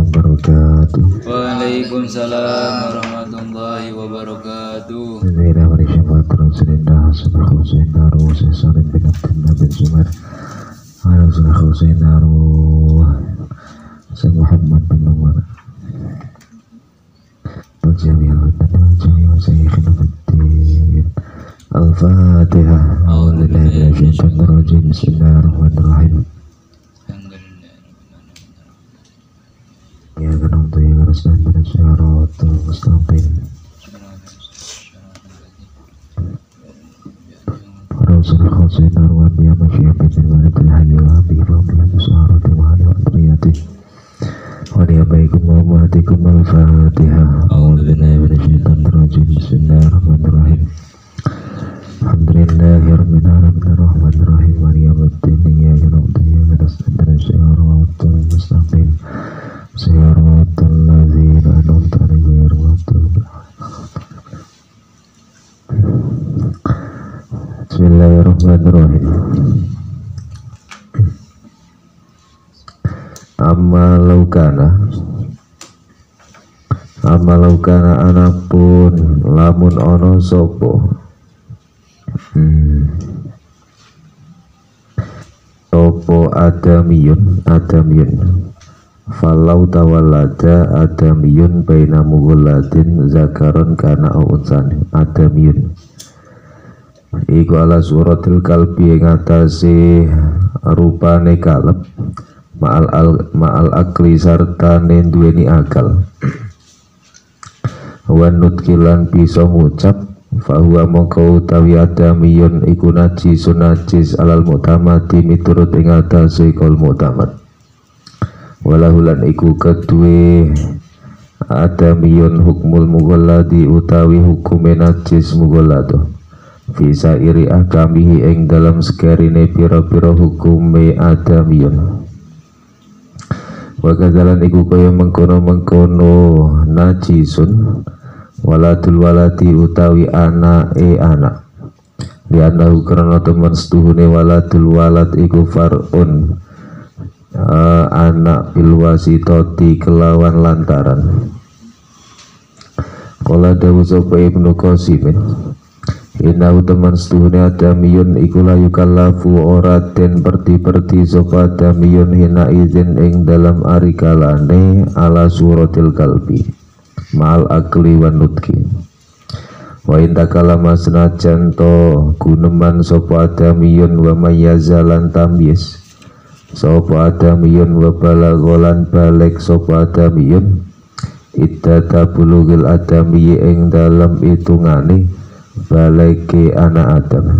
wabarakatuh. Waalaikumsalam warahmatullahi wabarakatuh. Alhamdulillah wa syafaat Rasulillah sallallahu alaihi wasallam bin Abdullah bin Zubair ala sallallahu alaihi Muhammad bin Umar Al-Jami al-Jami wa Sayyidina Fiddin Al-Fatihah. A'udzubillahi minasyaitonir rajim. Bismillahirrahmanirrahim. Ya kan untuk yang harus dan bersyarat mustaqim. Rasulullah Khasayyidina Arwabi ya masyarakat bin Walatul Hayy wa Habib wa Abdullah Musaharati wa Hali wa Adriyati wa liyabaikum wa umatikum al-Fatihah. A'udzubillahi minasyaitonir rajim. Bismillahirrahmanirrahim. Alhamdulillahi rabbil alamin arrahmanir rahim maliki yaumiddin iyyaka na'budu wa iyyaka nasta'in shiratal mustaqim shiratal ladzina an'amta 'alaihim ghairil maghdubi 'alaihim. Bismillahirrahmanirrahim. Amma laukana anapun lamun ono sopo sopo adamiyun falau tawallada adamiyun baina mughaladin zakaron kana unsan adamiyun iku ala suratil kalbi ing atase rupane kalep ma'al akli sarta duweni akal wan nutkilan bisa ngucap fahuwa mongko utawi adamiyun iku najisun najis alal mu'tamadi miturut ing atase kol mu'tamad walahulan iku kedue adamiyun hukmul mughalladi utawi hukume najis mughallado bisa iri akamihi ing dalam sekarine pira-pira hukume adamiyun wa kadzalan iku kaya mengkono-mengkono najisun waladul waladi utawi anak lianahu karena teman setuhune waladul walad iku far'un anak bilwasitoti kelawan lantaran. Qala dawu sapa Ibnu Qasimin innahu teman setuhune adamiyun iku layu kallafu ora den perti-perti sapa adamiyun hina izin ing dalam arikalane ala suratil kalbi ma'al akli wan nutki wa inta kalama senajan to guneman sapa adamiyun wa mayyazalan tamyiz sapa adamiyun wa balagholan balik sapa adamiyun iddata bulugil adamiyi ing dalam hitungane balike anak Adam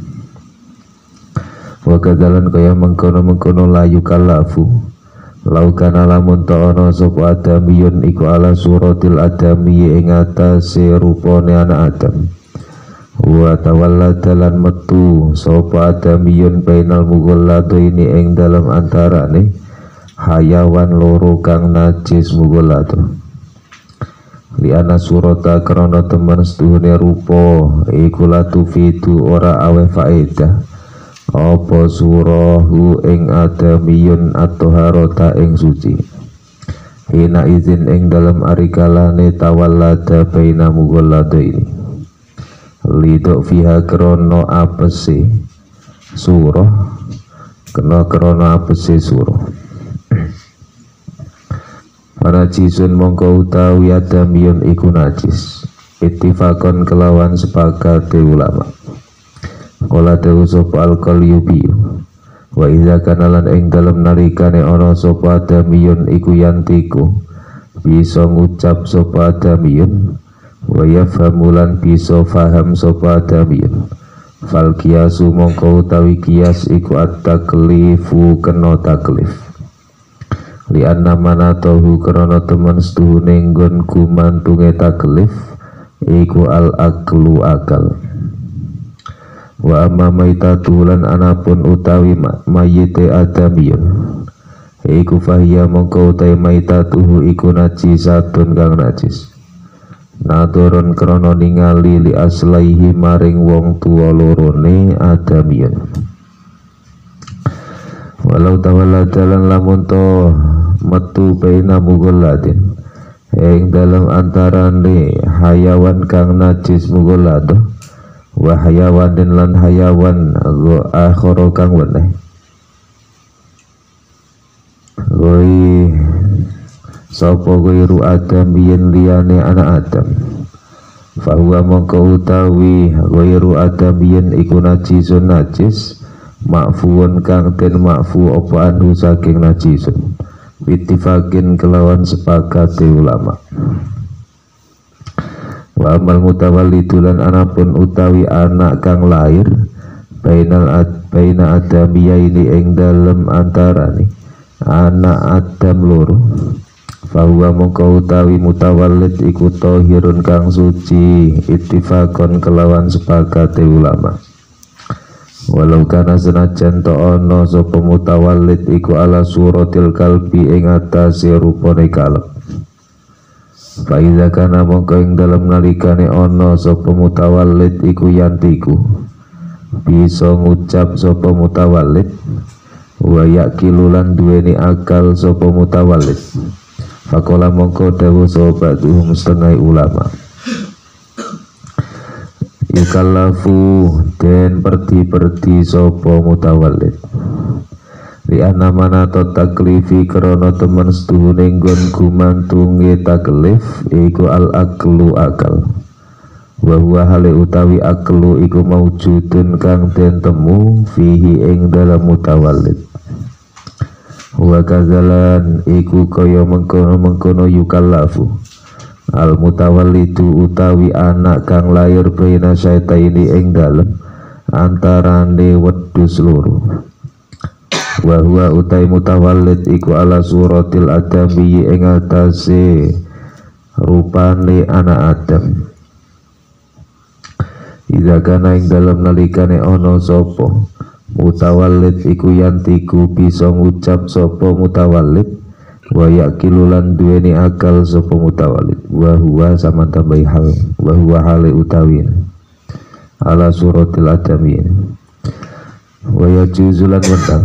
wa kadalan kaya mengkono-mengkono layu kalafu laukana lamun ta'ana sapa adamiyun iku ala suratil adami ing atase rupane anak Adam wa tawalladalan metu sapa adamiyun bainal mughalladaini ing dalam antarane hayawan loro kang najis mughallado liana surata krana temen setuhune rupa iku latufidu ora awe faedah apa surahu ing adamiyun at-taharata ing suci hina izin ing dalam arikalane tawallada baina mughalladaini lidok fiha krono apese surah kena krono apese surah panajisun mongko utawi adamiyun iku najis ittifaqon kelawan sepakat ulama. Kala dawu sapa al-Qalyubi wa idza kana lan ing dalem nalikane ana sapa adamiyun iku yantiku bisa ngucap sapa adamiyun wa yafhamulan bisa faham sapa adamiyun fal kiasu mongko utawi kias iku at-taklifu kena taklif li anna manatahu karana temen setuhune nggon gumantunge taklif iku al-aklu akal wa amma maitatulan anapun utawi mayite adamiyun iku fahiya mongko utawi maitatuhu iku najisatun kang najis nadurun krono ningali li aslaihi maring wong tuwa lorone adamiyun walau tawalla dalan lamun to metu baina mughallatin ing dalam antarane hayawan kang najis mughalladh wa hayawan dan lan hayawan akhara kang weneh goi sapa gairu Adam yen liyane anak Adam fahuwa mongko utawi gairu Adam yen iku najisun najis makfuun kang den makfu apa anhu saking najisun bittifakin kelawan sepakate ulama. Wa amal mutawallidulan anapun utawi anak kang lahir baina adamiyaini ing dalem antarane anak Adam loro fahuwa mongko utawi mutawallid iku tahirun kang suci ittifaqon kelawan sepakate ulama. Walau kana senajan to ana sapa mutawallid iku ala suratil kalbi ing atase rupane kalb. Faiza kana mongko ing dalem nalikane ana sapa mutawallid iku yantiku bisa ngucap sapa mutawallid wa yakilulan duweni akal sapa mutawallid. Fakola mongko dawuh sapa ba'dhum setengah ulama yukallafu den perdi sapa mutawallid li anna manato taklifi krana temen setuhune nggon gumantunge taklif iku al aklu akal wa huwa hale utawi aklu iku maujudun kang den temu fihi ing dalam mutawallid wa kazalan iku kaya mengkono yukallafu al mutawallidu utawi anak kang lahir baina syaitaini ing dalem antarane wedhus loro wa huwa utai mutawallid iku ala suratil adami ing atase rupane anak Adam. Idza kana ing dalem nalikane ana sapa mutawallid iku yantiku bisa ngucap sapa mutawallid wa yakilulan duweni akal sapa mutawallid wa huwa sama tambahi hal wa huwa hale utawi ala suratil adami wa yajuzulan wetang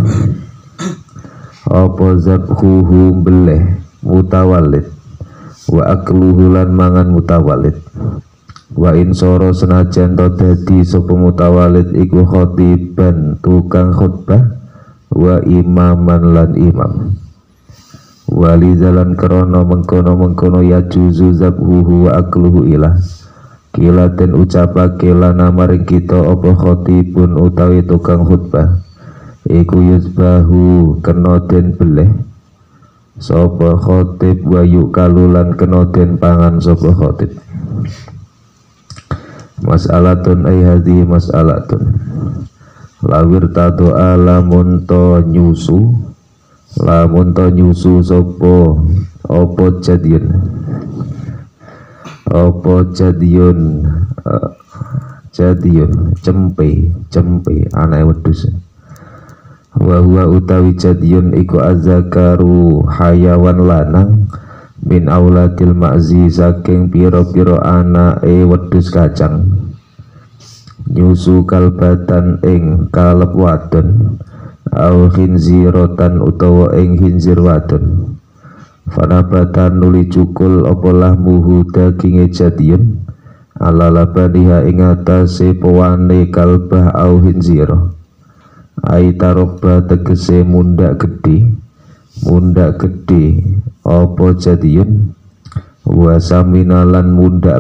apa zabhuhu beleh mutawallid wa akluhu lan mangan mutawallid wa insoro senajan to dadi sapa mutawallid iku khotiban tukang khutbah wa imaman lan imam wali jalan krono mengkono ya juzu zabhuhu wa akluhu ilah kila den ucapake lana maring kita apa khotibun utawi tukang khutbah iku yuzbahu kena den beleh sapa khotib wa yukalulan kena den pangan sapa khotib. Mas'alatun ay hadhi mas'alatun lawir tatu alamun to nyusu lamun to nyusu sopo opo jadiun cempe anak wedhus wa huwa utawi jadiun iku azakaru hayawan lanang min auladil ma'zi saking piro-piro anake wedhus kacang nyusu kalbatan ing kaleb wadon au khinzirotan utawa ing khinzir wadon fanabatan nuli cukul apa muhu daginge jadiun ala labaniha ing atase pewane kalbah au khinziro ai tarobba tegese mundak gede apa jadiun wa samina lan mundak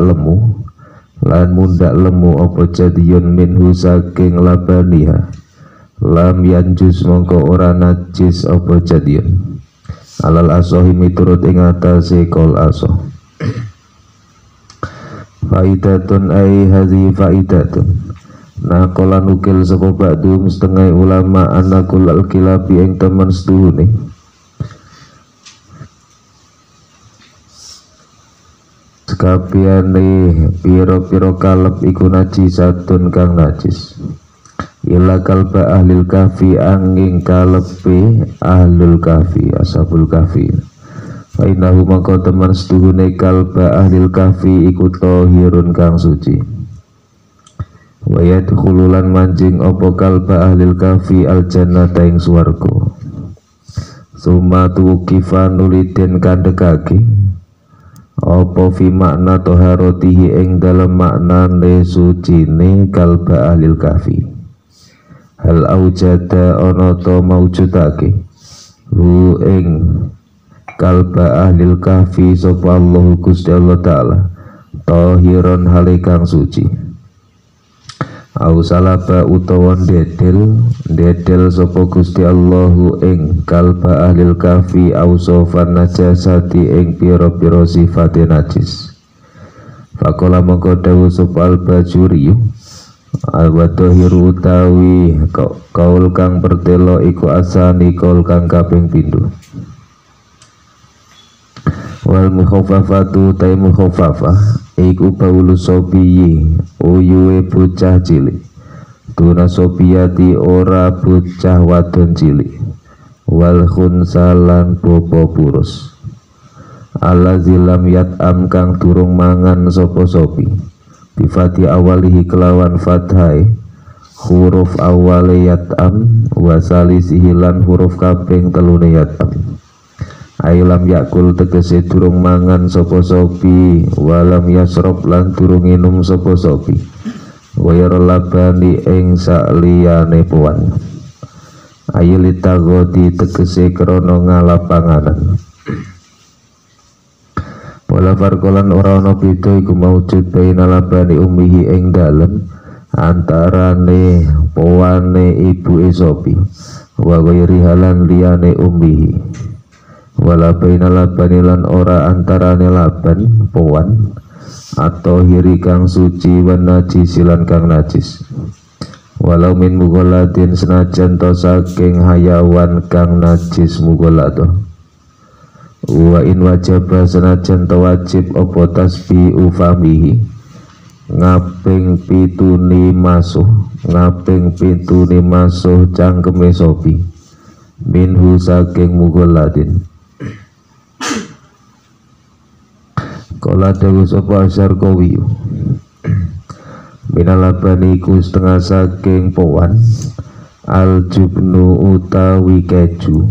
lemu apa jadiun minhu saking labaniha lam yanjus mongko ora najis apa jadiun alal asohi miturut ing atase kol asoh. Faidatun ai hadhi faidatun naqala nukil sapa ba'du setengah ulama anakul al-kilabi ing temen setuhune sekabiane piro-piro kaleb iku najisatun kang najis ila kalba ahlil kahfi angin kalebe ahlul kahfi ashabul kahfi fa innahu mangko teman setuhune kalba ahlil kahfi iku tahirun kang suci wa yadkhululan manjing apa kalba ahlil kahfi al jannata ing swarga sumatu kifan nuliden kandekake apa fi makna toharotihi ing dalam makna sucine kalba ahlil kahfi. Hal aujada ana ta maujudake hu ing kalba ahlil kahfi sapa Allah Gusti Allah taala tahiron halikang suci. Au salaba utawa dedel sapa Gusti Allahu ing kalba ahlil kahfi au sofan najasati ing pira-pira sifate najis. Faqala mongko dawuh sapa al-Bajuri al-wadahiru utawi kaul kang pertelo iku asani kaul kang kaping pindho. Wal mukhafafatu tay mukhafafah iku baulu sobiyi uyuwe bocah cilik tuna sobiyati ora bocah wadon cilik wal khunsalan bobo purus allazi lam yat'am kang durung mangan sapa sopi bifati awalihi kelawan fathai huruf awale yat'am wasalisihi lan huruf kaping telune yat'am. Ailam yakul tegese durung mangan sapa sopi walam yasrob lan durung minum sapa sopi wayar labani ing sakliyane puan ayilita godi tegese krana ngalap panganan. Wala farqalan ora ana beda iku maujud baina labani ummihi ing dalem antarane puane ibuke sopi wa ghairi halan liyane ummihi. Wala baina labani lan ora antarane laban puan atau hiri kang suci wan najis lan kang najis. Walau min mughaladin senajan to saking hayawan kang najis mughalado. Wa in wajaba senajan to wajib apa tasbihu famihi ngaping pituni masuh cangkeme sopi minhu saking mughaladin. Kala dawu sapa Asyarqawi minalabani iku setengah saking powan aljubnu utawi keju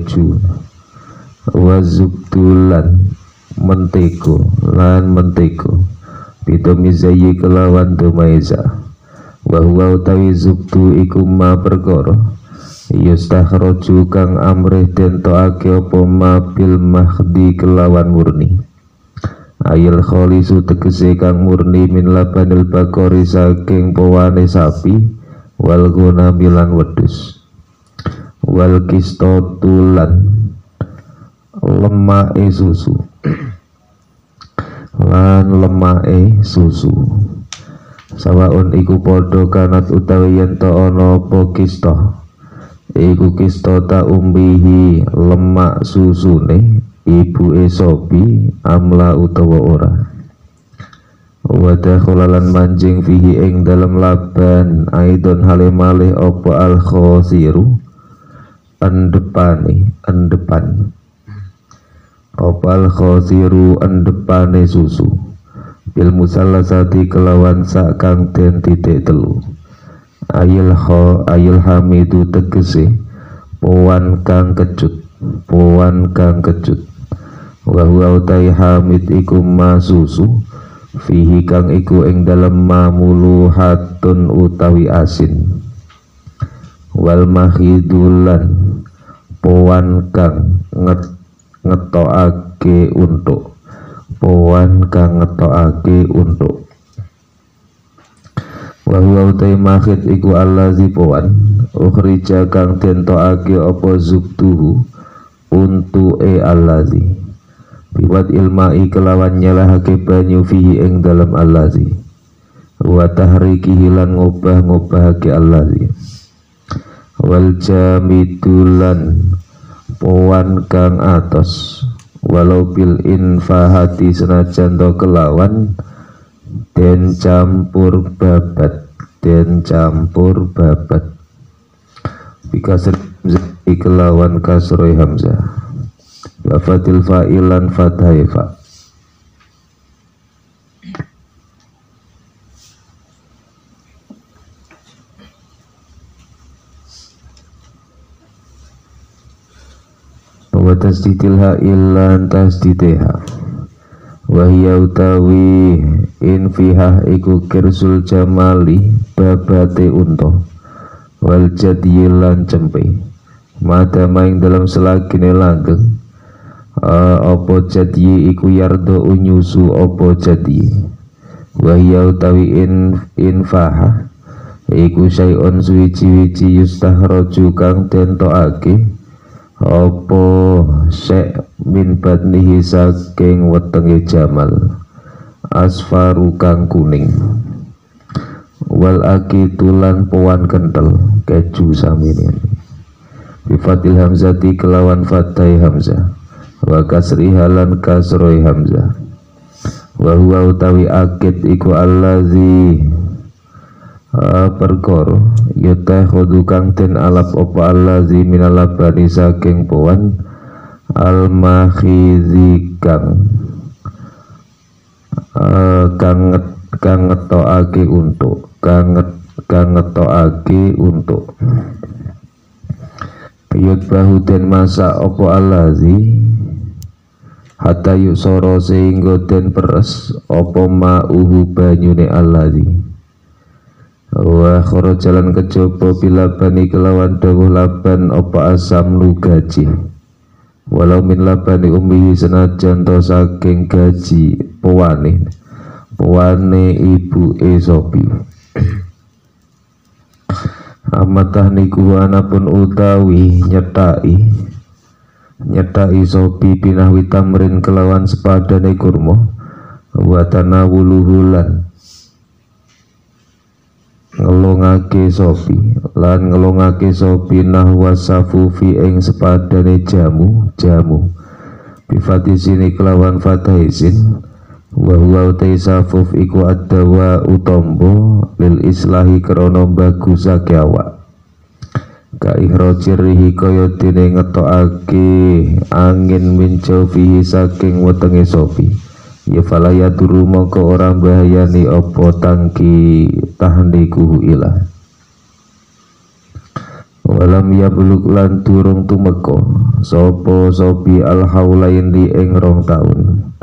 wazubtulan mentego bidomizayi kelawan domaiza bahwa utawi zubtu iku ma perkara yustakhraju kang amrih den toake apa ma bil mahdi kelawan murni ayil kholisu tegese kang murni min labanil bakori saking powane sapi wal ghanami lan wedhus wal kistotulan lemake susu lan lemake susu sawaun iku padha kanat utawi yen to ana apa kista iku kista ta umbihi lemak susune ibu sopi amla utawa ora wadah khulalan manjing fihi ing dalam laban aidon halimalih opo al khosiru endepan opo al khosiru endepane susu bil musallasati kelawan sakang den titik telu ayil hamidu tegese powan kang kecut wa huwa utai hamid iku ma susu fihi kang iku ing dalem mamuluhatun utawi asin wal mahidulan powan kang ngetokake untuk wa huwa utai mahid iku allazi powan ukhrija kang den tokake apa zubtuhu untuke allazi biwat ilmai kelawan nyalahake banyu fihi ing dalam allazi wa tahrikihi lan ngobah-ngobahake allazi wal jamidulan powan kang atos walau bil infahati senajan to kelawan den campur babat bikasr kelawan kasroy hamzah wa fatil fa'ilan fathai fa tasdidil ha illan tasdideha wa hiya utawi infihah iku kirsul jamali babate unta wal jadilan cempe mata maing dalam selagine langgeng apa jadi iku yardo unyusu apa jadi wa hiya utawi infahah iku syai'un suwiji-wiji yustahraju kang tentokake apa syek min batnihi saking wetenge jamal asfaru kang kuning wal akitulan powan kentel keju samine bi fatil hamzati kelawan fathai hamzah wa kasri halan kasroi hamzah wa huwa utawi akid iku allazi perkara yata khudu kang ten alap opa allazi minalabani saking powan al-makhizi kang ngetokake untuk kang ngetokake untuk yut bahu den masa opa allazi hatta yuk soro sehingga den peres opa ma'uhu banyune allazi wa khoro jalan kejaba bilabani kelawan dawuh laban apa asam lu gaji walau min labani ummihi senajan to saking gaji pewane ibu Sopi amatah niku anapun utawi nyetai Sopi pinahwi tamrin kelawan sepadane kurma wa tanawuluhulan ngelongake Sopi nahwa safufi ing sepadane jamu bifati sini kelawan fataisin wa huwa utai safuf iku adawa utombo lil islahi krono bagusake awak ka ihrojirihi kaya dene ngetokake angin min jawfihi saking wetenge Sopi ya falaya turu mongko ora bahayani apa tangki tahnikuhu ilah walam ya buluk lan durung tumeka sapa Sopi al haulain di ing 2 taun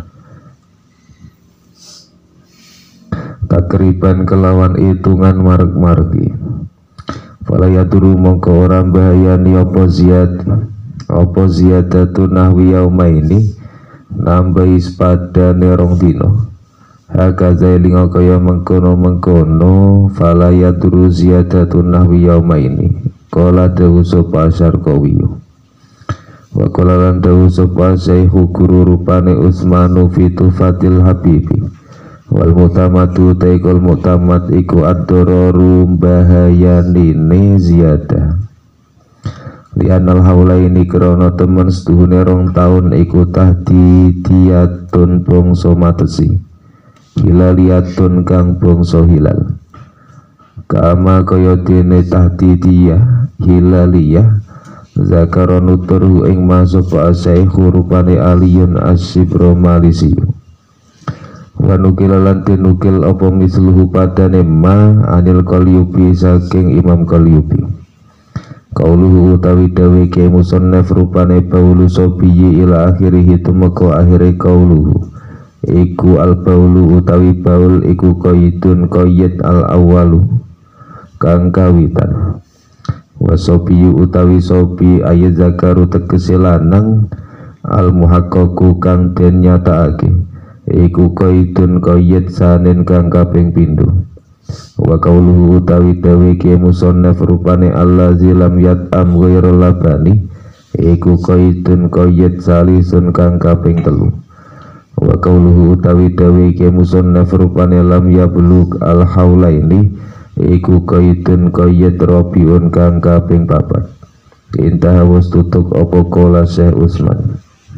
takriban kelawan hitungan marek-mareki falaya turu mongko ora bahayani apa ziyadatu nahwi yaumaini nambahi sepadane 2 dino hakaza linga kaya mengkono fala yadru ziyadatun nahwi yaumaini qala dawu sapa Syarqawi wa qala lan dawu sapa Syekhu guru rupane Utsmanu fi Tufatil Habibi wal mutamatu taikul mutamat iku ad-dararu bahayanine ziyadah lianal haulaini krono temen setuhune 2 taun iku tahdidiyatun bangsa matesi hilaliyatun kang bangsa hilal kama kaya dene tahdidiyah hilaliyah zakaron uturhu ing masuk asyaikhu rupane aliyun asyibro malisiyu wa nukilalan tinukil apa misluhu padane ma anil Qalyubi saking Imam Qalyubi kauluhu utawi dawe ke musannaf rupane baulu Sobiyi ila akhirih tumeka akhire kauluhu iku al baulu utawi baul iku qaidun qayyid al awalu kang kawitan wa Sobiyu utawi Sobi ayat zakaru tegese lanang al muhaqqaqu kang den nyatakake iku qaidun qayyid sanen kang kaping pindho wa kauluhu utawi dawe ki musannaf rupane allazi lam yat'am ghairal labani iku qaidun qayyid salisun kang kaping 3 wa kauluhu utawi dawe ki musannaf rupane lam yablug al haulaini iku qaidun qayyid rabiun kang kaping 4 intah wis tutuk apa kala Syekh Utsman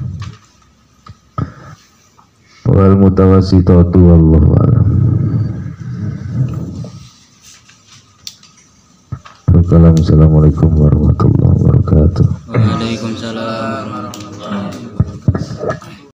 wal mutawassitatu wallahu a'lam. Assalamualaikum warahmatullahi wabarakatuh. Waalaikumsalam